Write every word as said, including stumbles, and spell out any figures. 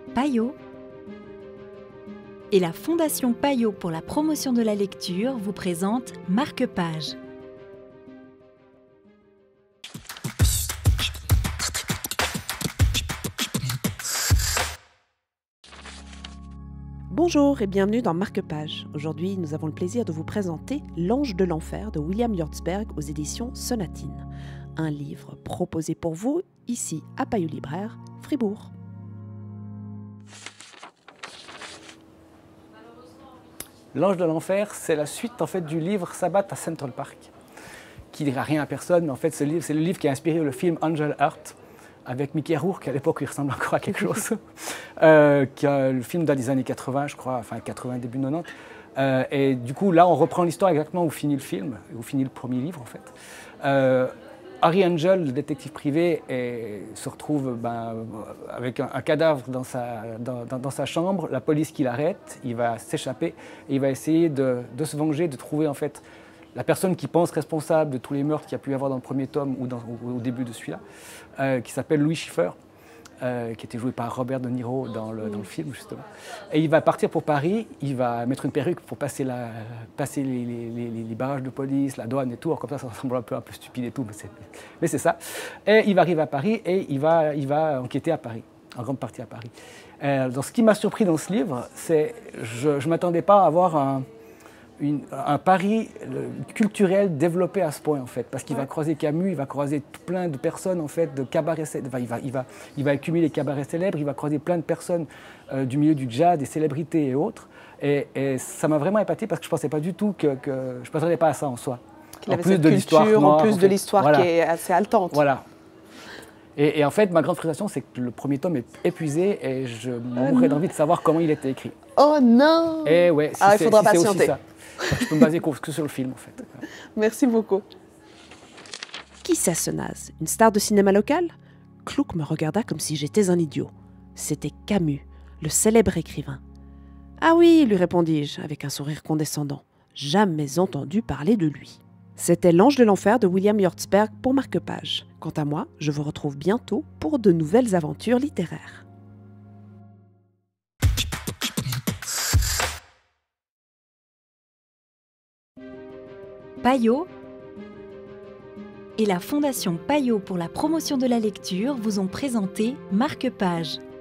Payot et la Fondation Payot pour la promotion de la lecture vous présente Marque-Page. Bonjour et bienvenue dans Marque-Page. Aujourd'hui, nous avons le plaisir de vous présenter L'Ange de l'Enfer de William Hjortsberg aux éditions Sonatine. Un livre proposé pour vous, ici à Payot Libraire, Fribourg. L'Ange de l'Enfer, c'est la suite en fait du livre Sabbath à Central Park, qui ne dira rien à personne, mais en fait ce livre, c'est le livre qui a inspiré le film Angel Heart, avec Mickey Rourke, à l'époque il ressemble encore à quelque chose, euh, qui a, le film date des années quatre-vingts, je crois, enfin quatre-vingts, début quatre-vingt-dix. Euh, et du coup, là, on reprend l'histoire exactement où finit le film, où finit le premier livre, en fait. Euh, Harry Angel, le détective privé, et, se retrouve ben, avec un, un cadavre dans sa, dans, dans, dans sa chambre, la police qui l'arrête, il va s'échapper, et il va essayer de, de se venger, de trouver en fait la personne qui pense responsable de tous les meurtres qu'il y a pu y avoir dans le premier tome ou, dans, ou au début de celui-là, euh, qui s'appelle Louis Schiffer, euh, qui était joué par Robert De Niro dans le, dans le film, justement. Et il va partir pour Paris, il va mettre une perruque pour passer, la, passer les, les, les, les barrages de police, la douane et tout. Alors comme ça, ça semble un peu, un peu stupide et tout, mais c'est, mais c'est ça. Et il va arriver à Paris et il va, il va enquêter à Paris, en grande partie à Paris. Euh, donc, ce qui m'a surpris dans ce livre, c'est que je ne m'attendais pas à avoir un... Une, un Paris culturel développé à ce point en fait, parce qu'il va croiser Camus, il va croiser tout plein de personnes en fait, de cabarets, enfin, il va, il va, il va accumuler les cabarets célèbres, il va croiser plein de personnes euh, du milieu du jazz, des célébrités et autres, et, et ça m'a vraiment épaté parce que je pensais pas du tout que, que je ne m'attendais pas à ça en soi. Qu'il avait cette culture, en plus de l'histoire voilà. Qui est assez haletante. Voilà. Et, et en fait, ma grande frustration, c'est que le premier tome est épuisé et je mourrais d'envie de savoir comment il était écrit. Oh non! Et ouais, si ah, il faudra si patienter. Aussi ça. Je peux me baser que sur le film, en fait. Merci beaucoup. Qui c'est ce naze? Une star de cinéma local? Clouc me regarda comme si j'étais un idiot. C'était Camus, le célèbre écrivain. Ah oui, lui répondis-je, avec un sourire condescendant. Jamais entendu parler de lui. C'était L'Ange de l'Enfer de William Hjortsberg pour Marque-Page. Quant à moi, je vous retrouve bientôt pour de nouvelles aventures littéraires. Payot et la Fondation Payot pour la promotion de la lecture vous ont présenté Marque-Page.